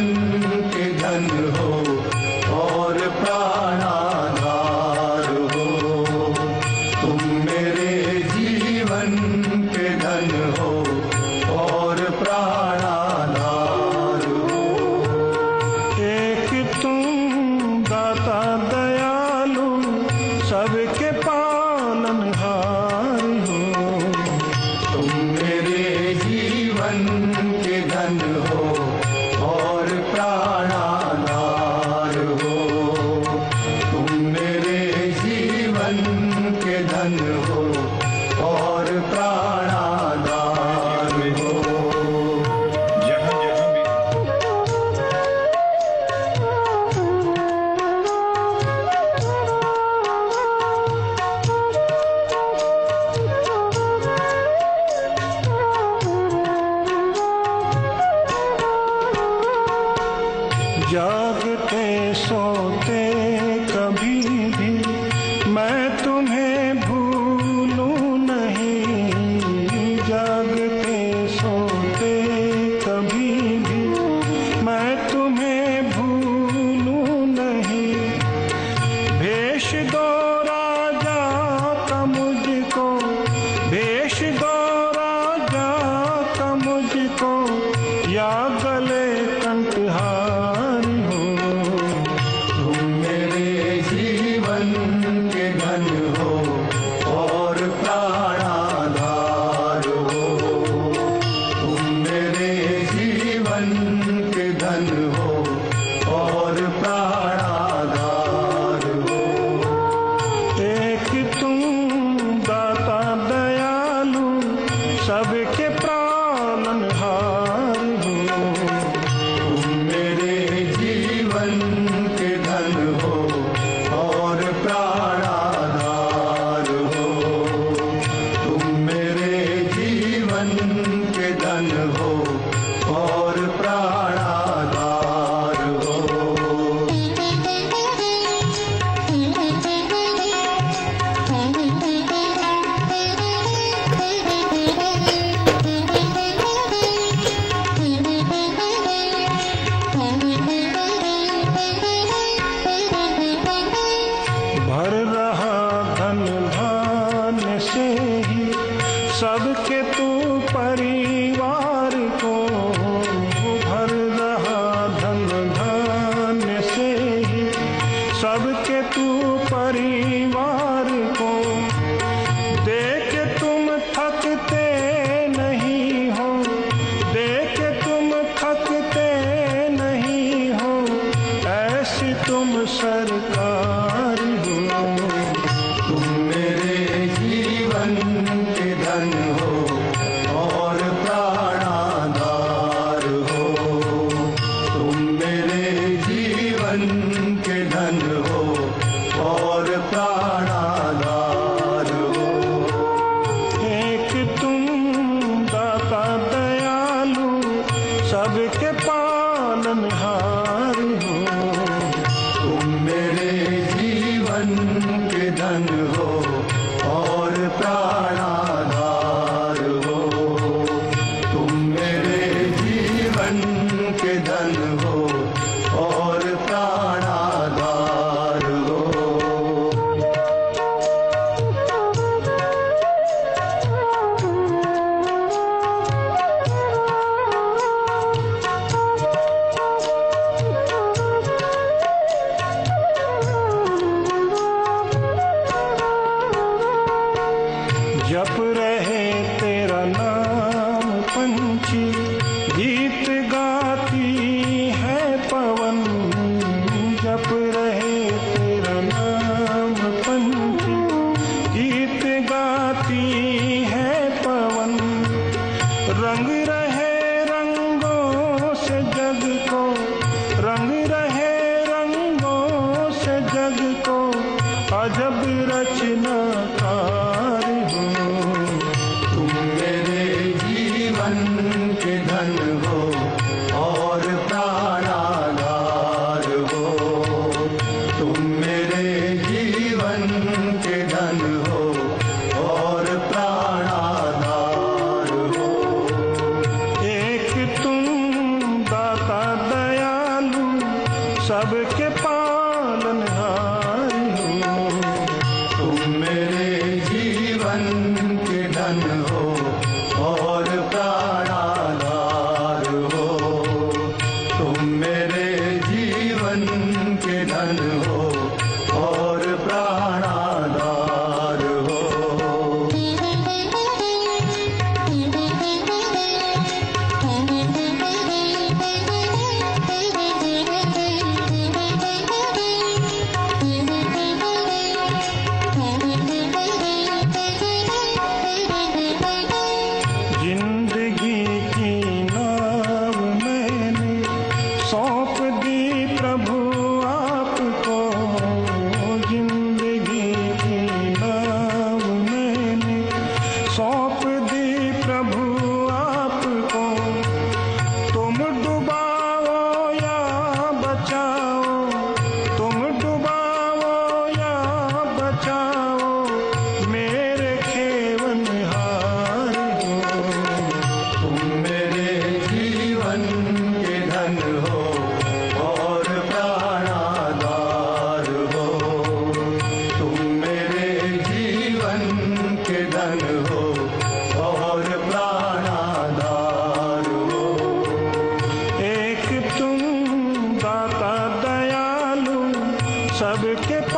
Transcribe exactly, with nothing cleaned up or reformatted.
जीवन के धन हो और प्राणाधार हो। तुम मेरे जीवन के धन हो और प्राणाधार हो। एक तुम दाता दयालु सबके पालनहार हो। तुम मेरे जीवन के धन हो और प्राणाधार हो। तुम मेरे जीवन के धन हो और प्राणाधार हो। जहाँ जहाँ भी जागते सोते कभी भी मैं तुम्हें भूलूं नहीं। जागते सोते कभी भी मैं तुम्हें भूलूं नहीं। भेष दो राजा का मुझको, भेष दो राजा का मुझको, या गले कंठहार हो। तुम मेरे जीवन के धन हो और प्राणाधार हो। तुम मेरे जीवन के धन हो और प्राणाधार हो। एक तुम दाता दयालु सबके पालनहार हो। तुम मेरे जीवन के धन हो और प्राणाधार हो। तुम मेरे जीवन के धन हो और प्राणाधार हो। भर रहा धन धान्य से ही सबके तू परिवार को। भर रहा धन धान्य से ही सबके तू परिवार को। देख तुम थकते नहीं हो, देख तुम थकते नहीं हो, ऐसी तुम सरकार हो। तुम मेरे जीवन के धन हो और प्राणाधार हो। तुम मेरे जीवन के धन हो और प्राणाधार हो। एक तुम दाता दयालु सबके पालनहार हो। तुम मेरे जीवन के धन हो और प्राणाधार हो। तुम मेरे जीवन के धन हो और प्राणाधार हो। जप रहे तेरा नाम पंछी, गीत गाती है पवन। सबके पालनहार हो। तुम मेरे जीवन के धन हो और प्राणाधार हो। तुम मेरे जीवन के धन हो और प्राणाधार हो। जिंदगी की नाव मैंने सौंप दी प्रभु आपको। जिंदगी की नाव मैंने सौंप दी प्रभु आपको। तुम डुबाओ या बचाओ, तुम डुबाओ या बचाओ, मेरे खेवनहार हो। तुम मेरे जीवन के धन हो और प्राणाधार हो। तुम मेरे जीवन के धन हो और प्राणाधार हो। एक तुम दाता दयालु, सबके